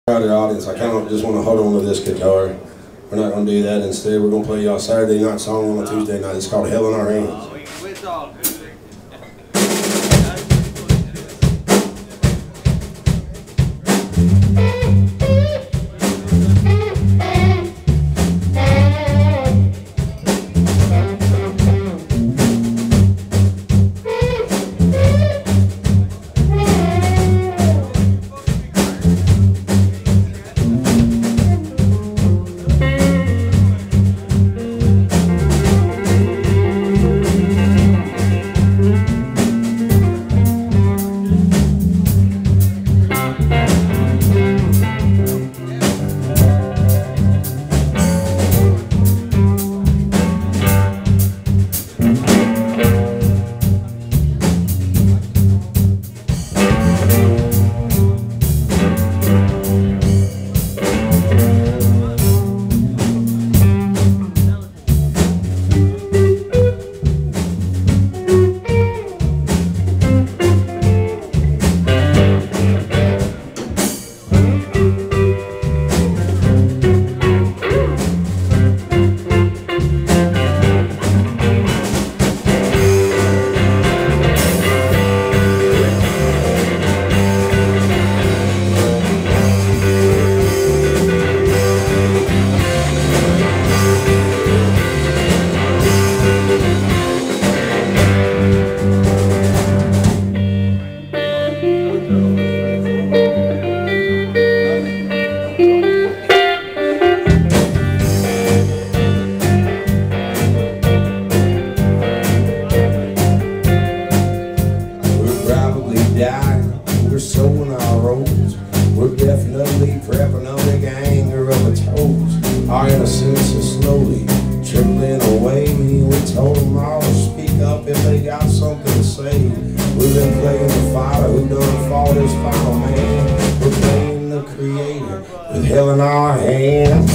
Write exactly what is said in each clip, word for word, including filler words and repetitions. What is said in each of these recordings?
Crowded audience. I kind of just want to hold on to this guitar. We're not going to do that. Instead, we're going to play y'all Saturday night song on a Tuesday night. It's called Hell in Our Hands. We're sowing our roads. We're definitely prepping on the anger of our toes. Our innocence is slowly trickling away. We told them all to speak up if they got something to say. We've been playing the fighter who done fought his final man. We're playing the creator with hell in our hands.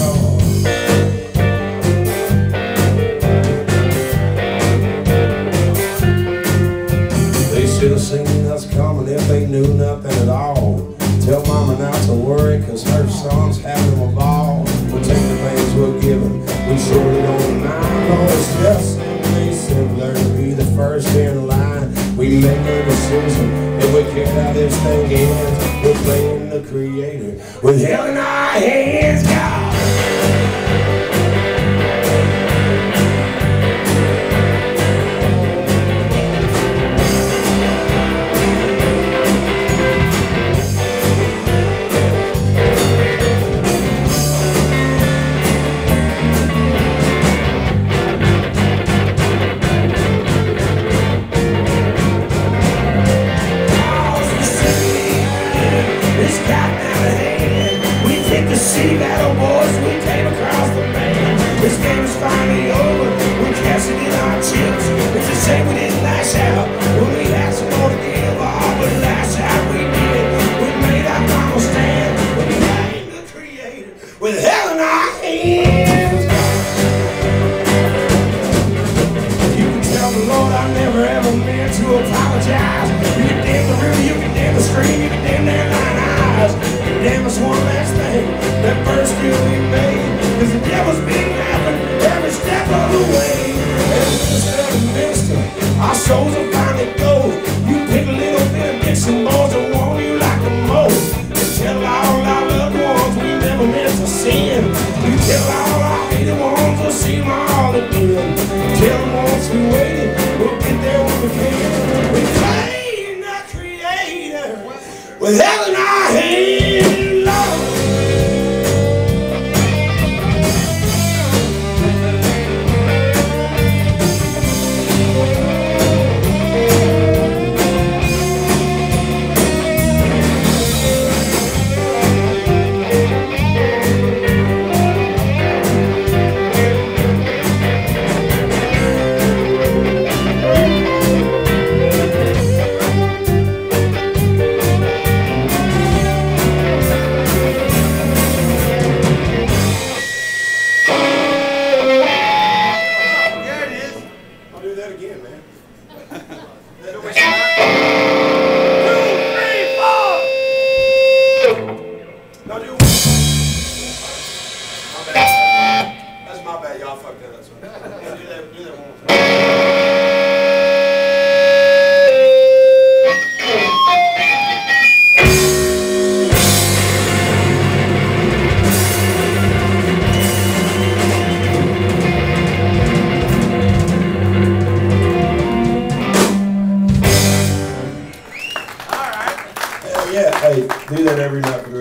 Should have seen us coming if they knew nothing at all. Tell mama not to worry, cause her son's having a ball. We'll take the things we're given, we surely don't mind. Oh, it's just simply simpler to be the first in line. We make a decision, if we care how this thing ends. We're playing the creator with hell in our hands, God. See battle boys, we came across the man. This game is finally over, we're cashing in our chips. It's a shame we didn't lash out when we had some more to give. Oh, but lash out we did. We made our final stand. We became the creator with hell in our hands. You can tell the Lord I never ever meant to apologize. You can damn the river, you can damn the stream, you can damn their nine eyes. Damn us one last thing, that first deal we made. Cause the devil's been laughing every step of the way. And instead of minister, our souls will finally go. You pick a little bit of Dixon boys that want you like the most. And tell all our loved ones we never meant to sin. You tell all our hated ones we'll see them all again. Tell them once we waited, we'll get there when we can. We claim the creator with hell in our hands. That's my bad. Y'all fucked that up. Do that, do that one more time. Yeah, hey, do that every night for the